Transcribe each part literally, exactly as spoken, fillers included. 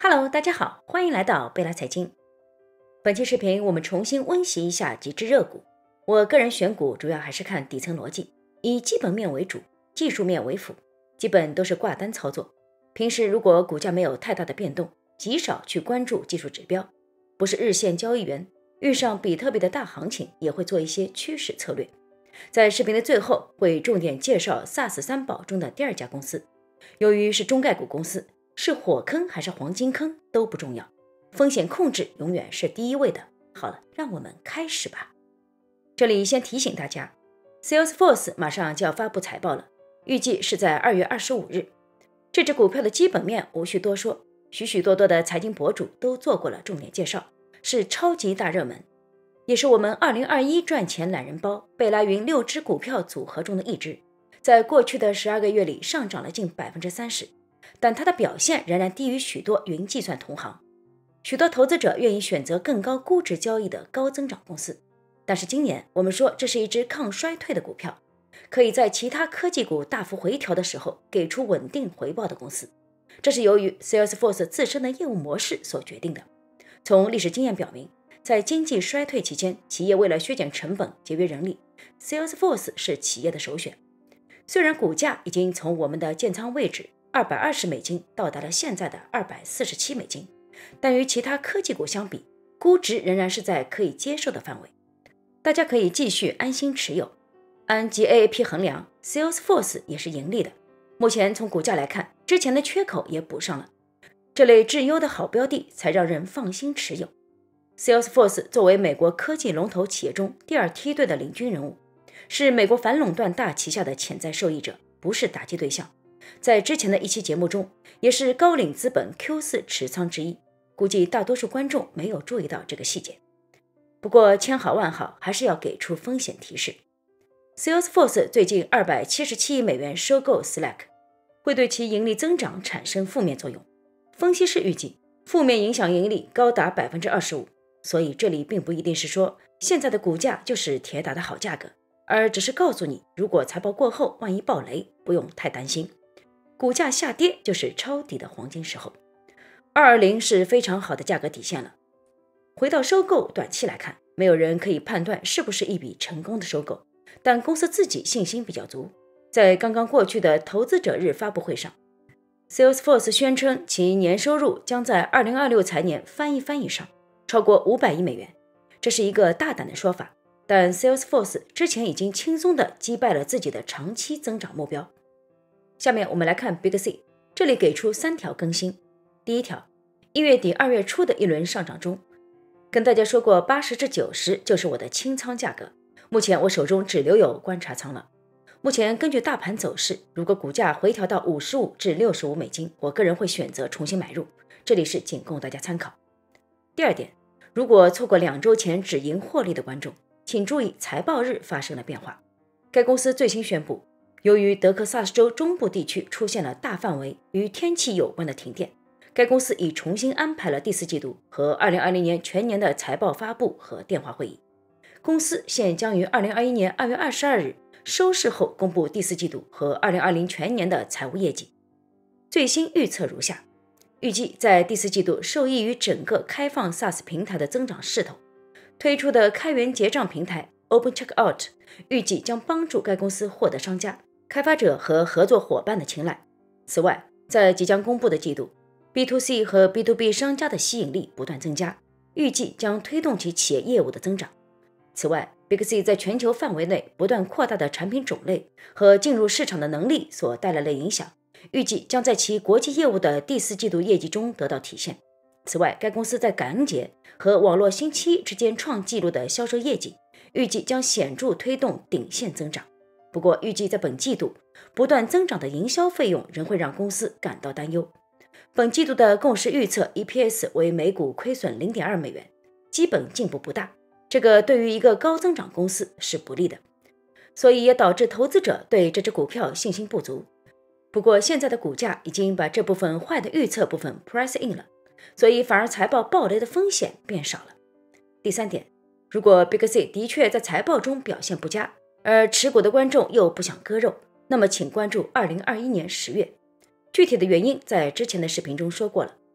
Hello， 大家好，欢迎来到贝拉财经。本期视频我们重新温习一下极致热股。我个人选股主要还是看底层逻辑，以基本面为主，技术面为辅，基本都是挂单操作。平时如果股价没有太大的变动，极少去关注技术指标。不是日线交易员，遇上比特币的大行情也会做一些趋势策略。在视频的最后会重点介绍 SaaS 三宝中的第二家公司。由于是中概股公司，是火坑还是黄金坑都不重要，风险控制永远是第一位的。好了，让我们开始吧。这里先提醒大家 Salesforce 马上就要发布财报了，预计是在二月二十五日。这只股票的基本面无需多说，许许多多的财经博主都做过了重点介绍，是超级大热门，也是我们二零二一赚钱懒人包贝拉云六只股票组合中的一只，在过去的十二个月里上涨了近 百分之三十， 但它的表现仍然低于许多云计算同行。许多投资者愿意选择更高估值交易的高增长公司，但是今年我们说这是一只抗衰退的股票，可以在其他科技股大幅回调的时候给出稳定回报的公司，这是由于 Salesforce 自身的业务模式所决定的。从历史经验表明，在经济衰退期间，企业为了削减成本、节约人力， Salesforce 是企业的首选。虽然股价已经从我们的建仓位置二百二十美金到达了现在的二百四十七美金，但与其他科技股相比，估值仍然是在可以接受的范围，大家可以继续安心持有。按 G A A P 衡量， Salesforce 也是盈利的，目前从股价来看，之前的缺口也补上了，这类质优的好标的才让人放心持有。 Salesforce 作为美国科技龙头企业中第二梯队的领军人物，是美国反垄断大旗下的潜在受益者，不是打击对象。在之前的一期节目中，也是高瓴资本 Q 四 持仓之一，估计大多数观众没有注意到这个细节。不过千好万好，还是要给出风险提示。 Salesforce 最近二百七十七亿美元收购 Slack， 会对其盈利增长产生负面作用，分析师预计负面影响盈利高达 百分之二十五， 所以这里并不一定是说现在的股价就是铁打的好价格，而只是告诉你，如果财报过后万一爆雷，不用太担心，股价下跌就是抄底的黄金时候。二百二十是非常好的价格底线了。回到收购，短期来看，没有人可以判断是不是一笔成功的收购，但公司自己信心比较足。在刚刚过去的投资者日发布会上， Salesforce 宣称其年收入将在二零二六财年翻一番以上，超过五百亿美元。这是一个大胆的说法，但 Salesforce 之前已经轻松地击败了自己的长期增长目标。下面我们来看 Big C， 这里给出三条更新。第一条，一月底二月初的一轮上涨中，跟大家说过八十至九十就是我的清仓价格，目前我手中只留有观察仓了。目前根据大盘走势，如果股价回调到五十五至六十五美金，我个人会选择重新买入，这里是仅供大家参考。第二点，如果错过两周前止盈获利的观众，请注意财报日发生了变化。该公司最新宣布，由于德克萨斯州中部地区出现了大范围与天气有关的停电，该公司已重新安排了第四季度和二零二零年全年的财报发布和电话会议。公司现将于二零二一年二月二十二日收市后公布第四季度和二零二零全年的财务业绩。最新预测如下，预计在第四季度受益于整个开放 SaaS 平台的增长势头，推出的开源结账平台 Open Checkout 预计将帮助该公司获得商家、开发者和合作伙伴的青睐。此外，在即将公布的季度， B to C 和 B to B 商家的吸引力不断增加，预计将推动其企业业务的增长。此外， Big C 在全球范围内不断扩大的产品种类和进入市场的能力所带来的影响，预计将在其国际业务的第四季度业绩中得到体现。此外，该公司在感恩节和网络星期一之间创纪录的销售业绩，预计将显著推动顶线增长。不过，预计在本季度不断增长的营销费用仍会让公司感到担忧。本季度的共识预测 E P S 为每股亏损 零点二美元，基本进步不大，这个对于一个高增长公司是不利的，所以也导致投资者对这只股票信心不足。不过现在的股价已经把这部分坏的预测部分 price in 了，所以反而财报暴雷的风险变少了。第三点，如果 Big C 的确在财报中表现不佳，而持股的观众又不想割肉，那么请关注二零二一年十月。具体的原因在之前的视频中说过了。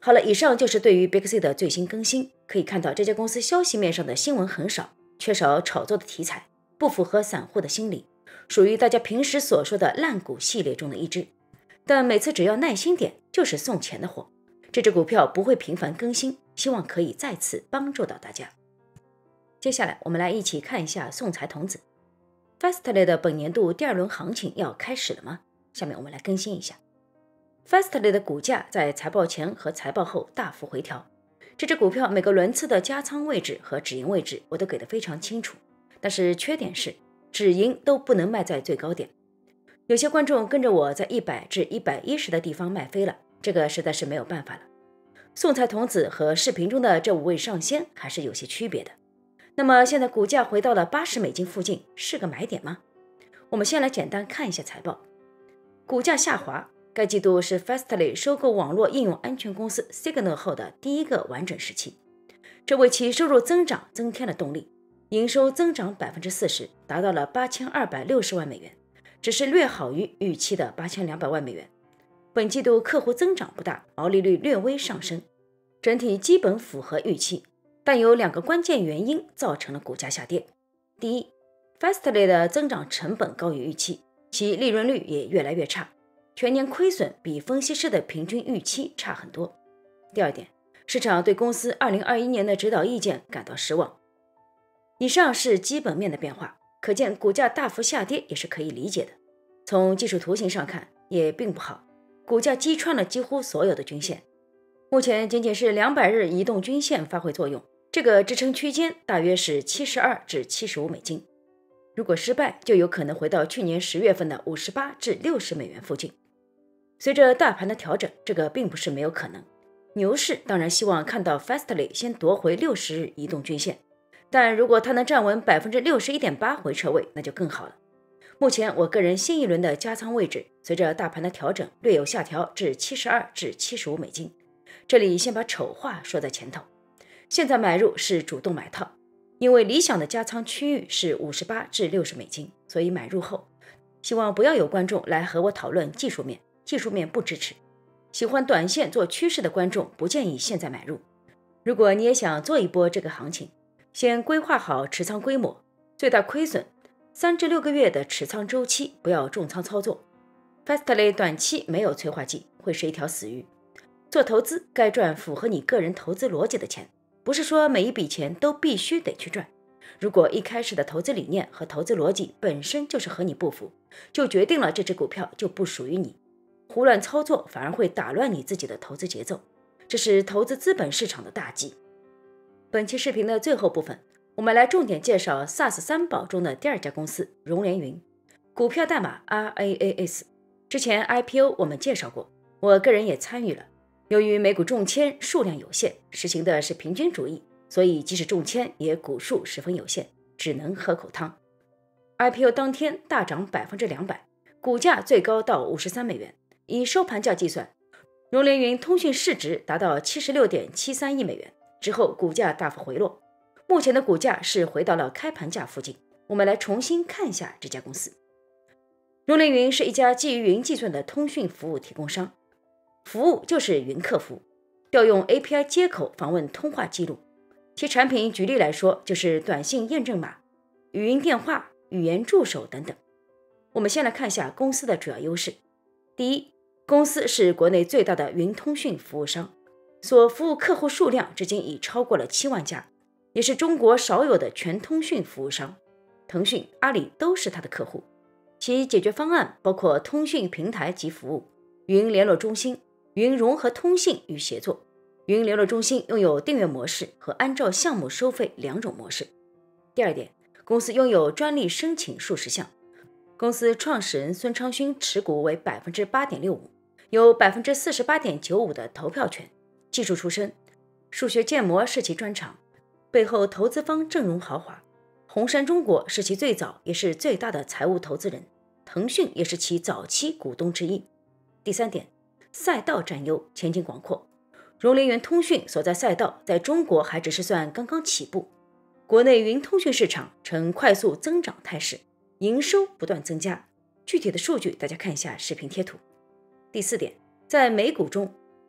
好了，以上就是对于 Big C 的最新更新。可以看到这家公司消息面上的新闻很少，缺少炒作的题材，不符合散户的心理，属于大家平时所说的烂股系列中的一只。但每次只要耐心点，就是送钱的货。这只股票不会频繁更新，希望可以再次帮助到大家。接下来我们来一起看一下送财童子。Fastly 的本年度第二轮行情要开始了吗？下面我们来更新一下。Fastly 的股价在财报前和财报后大幅回调，这只股票每个轮次的加仓位置和止盈位置我都给得非常清楚，但是缺点是止盈都不能卖在最高点。有些观众跟着我在一百至一百一十的地方卖飞了，这个实在是没有办法了。送财童子和视频中的这五位上仙还是有些区别的。那么现在股价回到了八十美金附近，是个买点吗？我们先来简单看一下财报。股价下滑，该季度是 Fastly 收购网络应用安全公司 Signal 后的第一个完整时期，这为其收入增长增添了动力，营收增长 百分之四十， 达到了八千二百六十万美元，只是略好于预期的八千两百万美元。本季度客户增长不大，毛利率略微上升，整体基本符合预期，但有两个关键原因造成了股价下跌。第一， Fastly 的增长成本高于预期，其利润率也越来越差，全年亏损比分析师的平均预期差很多。第二点，市场对公司二零二一年的指导意见感到失望。以上是基本面的变化，可见股价大幅下跌也是可以理解的。从技术图形上看也并不好，股价击穿了几乎所有的均线，目前仅仅是两百日移动均线发挥作用，这个支撑区间大约是七十二至七十五美金，如果失败就有可能回到去年十月份的五十八至六十美元附近。随着大盘的调整，这个并不是没有可能。牛市当然希望看到 Fastly 先夺回六十日移动均线，但如果它能站稳 百分之六十一点八 回撤位，那就更好了。目前我个人新一轮的加仓位置随着大盘的调整略有下调至七十二至七十五美金，这里先把丑话说在前头，现在买入是主动买套，因为理想的加仓区域是五十八至六十美金，所以买入后希望不要有观众来和我讨论技术面，技术面不支持，喜欢短线做趋势的观众不建议现在买入。如果你也想做一波这个行情，先规划好持仓规模，最大亏损三至六个月的持仓周期，不要重仓操作。 Fastly 短期没有催化剂，会是一条死鱼。做投资该赚符合你个人投资逻辑的钱，不是说每一笔钱都必须得去赚。如果一开始的投资理念和投资逻辑本身就是和你不符，就决定了这只股票就不属于你，胡乱操作反而会打乱你自己的投资节奏，这是投资资本市场的大忌。本期视频的最后部分，我们来重点介绍 SaaS 三宝中的第二家公司融联云，股票代码 R A A S。 之前 I P O 我们介绍过，我个人也参与了。由于美股中签数量有限，实行的是平均主义，所以即使中签也股数十分有限，只能喝口汤。 I P O 当天大涨 百分之两百， 股价最高到五十三美元，以收盘价计算，融联云通讯市值达到 七十六点七三亿美元，之后股价大幅回落，目前的股价是回到了开盘价附近。我们来重新看一下这家公司。融联云是一家基于云计算的通讯服务提供商，服务就是云客服，调用 A P I 接口访问通话记录。其产品举例来说就是短信验证码、语音电话、语言助手等等。我们先来看一下公司的主要优势。第一，公司是国内最大的云通讯服务商，所服务客户数量至今已超过了七万家，也是中国少有的全通讯服务商，腾讯、阿里都是它的客户。其解决方案包括通讯平台及服务、云联络中心、云融合通信与协作。云联络中心拥有订阅模式和按照项目收费两种模式。第二点，公司拥有专利申请数十项。公司创始人孙昌勋持股为 百分之八点六五， 有 百分之四十八点九五 的投票权。技术出身，数学建模是其专长，背后投资方阵容豪华。红杉中国是其最早也是最大的财务投资人，腾讯也是其早期股东之一。第三点，赛道占优，前景广阔。融联云通讯所在赛道在中国还只是算刚刚起步，国内云通讯市场呈快速增长态势，营收不断增加，具体的数据大家看一下视频贴图。第四点，在美股中，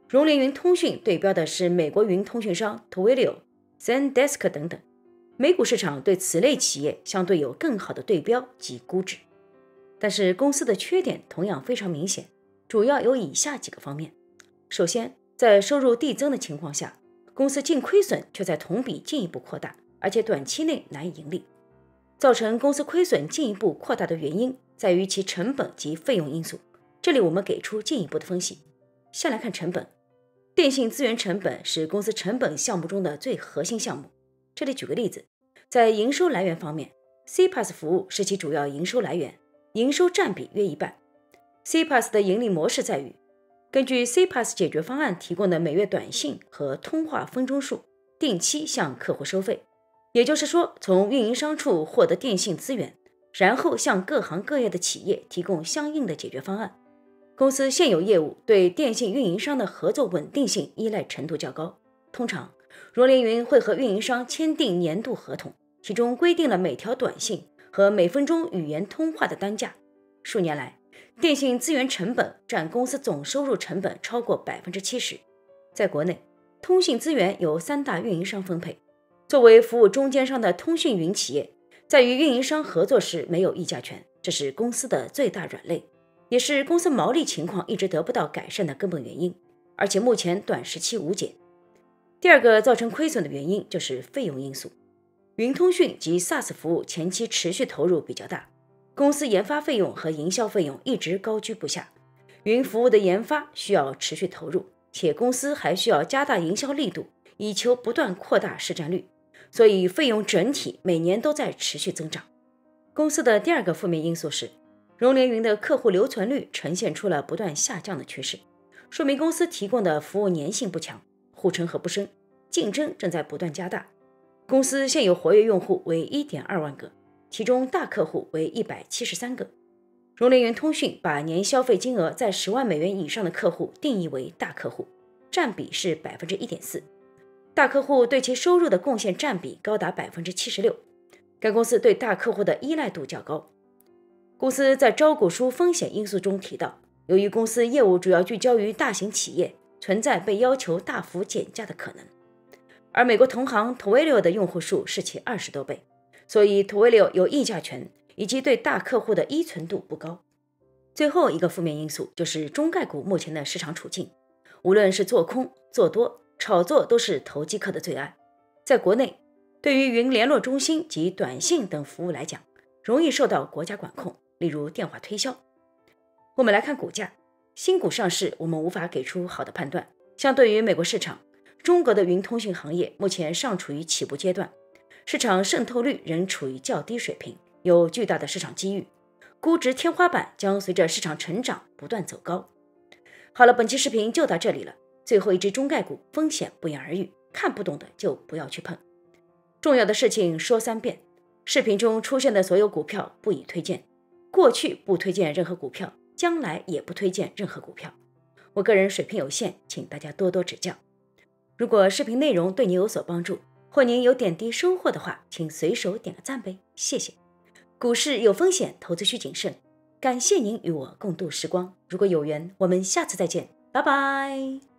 融联云通讯对标的是美国云通讯商 Twilio、Zendesk 等等。美股市场对此类企业相对有更好的对标及估值。但是公司的缺点同样非常明显，主要有以下几个方面。首先，在收入递增的情况下，公司净亏损却在同比进一步扩大，而且短期内难以盈利。造成公司亏损进一步扩大的原因在于其成本及费用因素，这里我们给出进一步的分析。先来看成本，电信资源成本是公司成本项目中的最核心项目。这里举个例子，在营收来源方面 ，C P A S 服务是其主要营收来源，营收占比约一半。C P A S 的盈利模式在于根据 C P A S 解决方案提供的每月短信和通话分钟数，定期向客户收费。也就是说，从运营商处获得电信资源，然后向各行各业的企业提供相应的解决方案。公司现有业务对电信运营商的合作稳定性依赖程度较高，通常融联云会和运营商签订年度合同，其中规定了每条短信和每分钟语言通话的单价。数年来，电信资源成本占公司总收入成本超过 百分之七十。 在国内，通信资源由三大运营商分配，作为服务中间商的通讯云企业，在与运营商合作时没有议价权，这是公司的最大软肋，也是公司毛利情况一直得不到改善的根本原因，而且目前短时期无解。第二个造成亏损的原因就是费用因素。云通讯及 SaaS 服务前期持续投入比较大，公司研发费用和营销费用一直高居不下。云服务的研发需要持续投入，且公司还需要加大营销力度，以求不断扩大市占率，所以费用整体每年都在持续增长。公司的第二个负面因素是，融联云的客户留存率呈现出了不断下降的趋势，说明公司提供的服务粘性不强，护城河不深，竞争正在不断加大。公司现有活跃用户为 一点二万个，其中大客户为一百七十三个。融联云通讯把年消费金额在十万美元以上的客户定义为大客户，占比是 百分之一点四， 大客户对其收入的贡献占比高达 百分之七十六。 该公司对大客户的依赖度较高。公司在招股书风险因素中提到，由于公司业务主要聚焦于大型企业，存在被要求大幅减价的可能。而美国同行 Twilio 的用户数是其二十多倍，所以 Twilio 有议价权，以及对大客户的依存度不高。最后一个负面因素就是中概股目前的市场处境，无论是做空、做多、炒作，都是投机客的最爱。在国内，对于云联络中心及短信等服务来讲，容易受到国家管控，例如电话推销。我们来看股价，新股上市我们无法给出好的判断。相对于美国市场，中国的云通讯行业目前尚处于起步阶段，市场渗透率仍处于较低水平，有巨大的市场机遇，估值天花板将随着市场成长不断走高。好了，本期视频就到这里了。最后一只中概股风险不言而喻，看不懂的就不要去碰。重要的事情说三遍，视频中出现的所有股票不予推荐，过去不推荐任何股票，将来也不推荐任何股票。我个人水平有限，请大家多多指教。如果视频内容对您有所帮助，或您有点滴收获的话，请随手点个赞呗，谢谢。股市有风险，投资需谨慎。感谢您与我共度时光，如果有缘，我们下次再见，拜拜。